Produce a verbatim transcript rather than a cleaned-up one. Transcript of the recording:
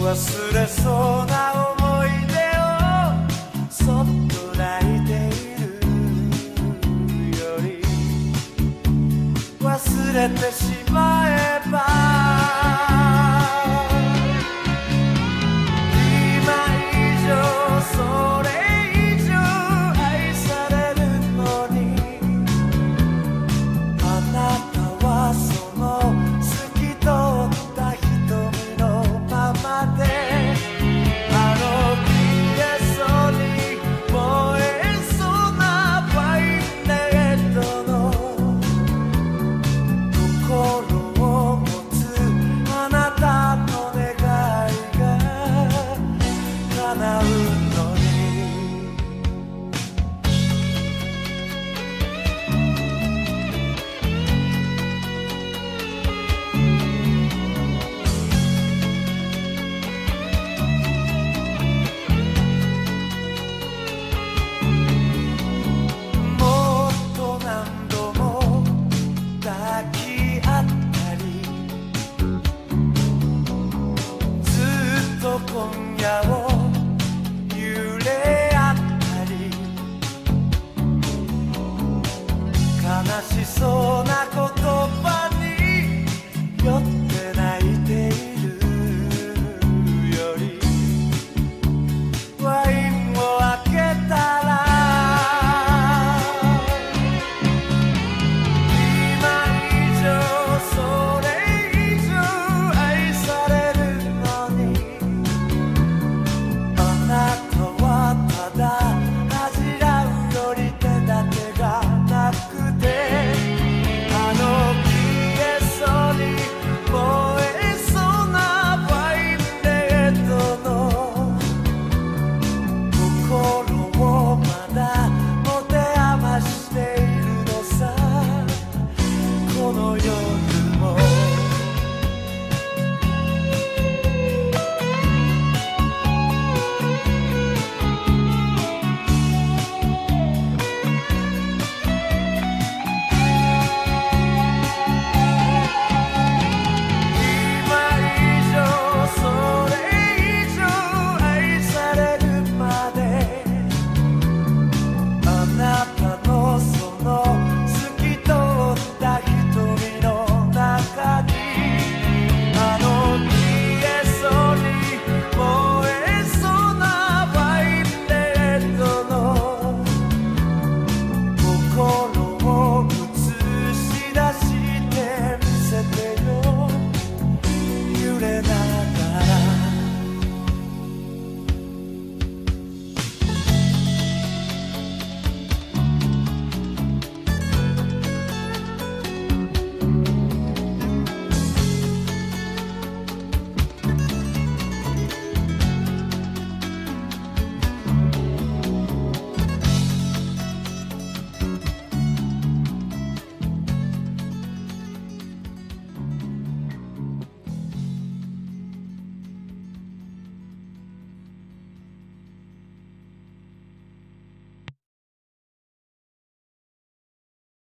忘れそうな思い出をそっと泣いているより忘れてしまえば今以上それ以上愛されるのにあなたはその透き通った瞳のままであの消えそうに燃えそうなパイレードの心を持つあなたの願いが叶うのにもっと何度も抱き合ったりずっと今夜を揺れ合ったり悲しそうな言葉に酔って